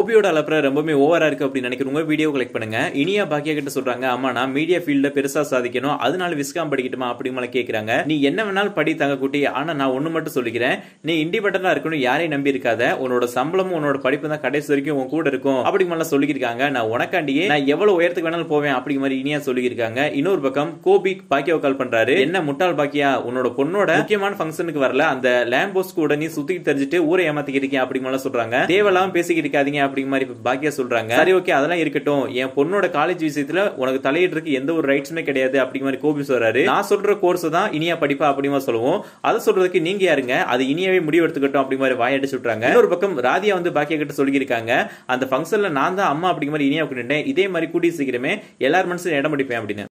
கோபியோட அலப்பற ரொம்பவே ஓவரா இருக்கு அப்படின்னு நினைக்கிறவங்க வீடியோ கலெக்ட் பண்ணுங்க. இனியா பாக்கியா கிட்ட சொல்றாங்க, அம்மா நான் மீடியா ஃபீல்ட்ல பெருசா சாதிக்கணும், அதனால விஸ்காம் படிக்கட்டுமா அப்படிமா கேக்குறாங்க. நீ என்ன வேணாலும் படி தங்க குட்டி, ஆனா நான் ஒண்ணு மட்டும் சொல்லிக்கிறேன், நீ இண்டிபெண்டன்டா இருக்கணும், யாரையும் நம்பி இருக்காத, உன்னோட சம்பளமும் உன்னோட படிப்பு தான் கடைசி வரைக்கும் உன் கூட இருக்கும் அப்படி மாதிரி சொல்லியிருக்காங்க. நான் உனக்காண்டியே நான் எவ்வளவு உயரத்துக்கு வேணாலும் போவேன் அப்படி மாதிரி இனியா சொல்லியிருக்காங்க. இன்னொரு பக்கம் கோபி பாக்கியாவை கால் பண்றாரு. என்ன முட்டாள் பாக்கியா, உன்னோட பொண்ணோட முக்கியமான ஃபங்க்ஷனுக்கு வரல, அந்த லேம்போஸ் கூட நீ சுத்தி தெரிஞ்சுட்டு ஊரை ஏமாத்திக்கிட்டு இருக்கீங்க அப்படி மாதிரி சொல்றாங்க. தேவலாம் பேசிக்கிட்டு இருக்காதீங்க அப்படி மாதிரி பாக்கியா சொல்றாங்க. சரி ஓகே அதெல்லாம் இருக்கட்டும், என் பொண்ணோட காலேஜ் விஷயத்துல உனக்கு தலையிடுறதுக்கு எந்த ஒரு ரைட்ஸுமே கிடையாது அப்படி மாதிரி கோபி சொல்றாரு. நான் சொல்ற கோர்ஸ் தான் இனியா படிப்பா அப்படிமா சொல்லுவோம், அதை சொல்றதுக்கு நீங்க யாருங்க, அது இனியாவே முடிவு எடுத்துக்கிட்டோம் அப்படி மாதிரி வாயடிச்சு விட்டுறாங்க. இன்னொரு பக்கம் ராதியா வந்து பாக்கியா கிட்ட சொல்லியிருக்காங்க, அந்த ஃபங்க்ஷன்ல நான் தான் அம்மா அப்படி மாதிரி இனியா கூட்டிட்டேன், இதே மாதிரி கூட்டி சீக்கிரமே எல்லார் மனசுல இடம் பிடிப்பேன் அப்படின்னு.